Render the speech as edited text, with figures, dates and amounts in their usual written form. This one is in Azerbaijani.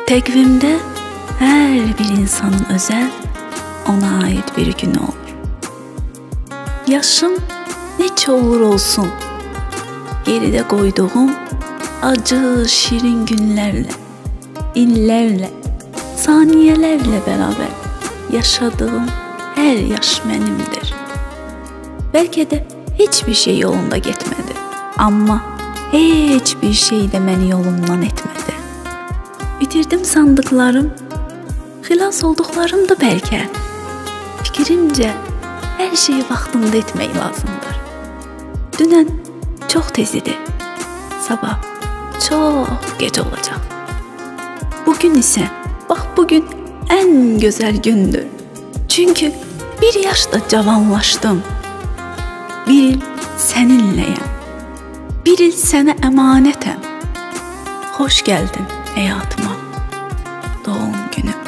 Təqvimdə hər bir insanın özəl, ona aid bir günü olur. Yaşım necə olur olsun, geridə qoyduğum acı, şirin günlərlə, illərlə, saniyələrlə bərabər yaşadığım hər yaş mənimdir. Bəlkə də heç bir şey yolunda getmədi, amma heç bir şey də məni yolumdan etmədi. Bitirdim sandıqlarım, xilas olduqlarım da bəlkə. Fikrimcə, hər şeyi vaxtında etmək lazımdır. Dünən çox tez idi, sabah çox gec olacaq. Bugün isə, bax bugün ən gözəl gündür. Çünki bir yaşda cavanlaşdım. Bir il səninləyəm. Bir il sənə əmanətəm. Xoş gəldin həyatıma, doğum günüm.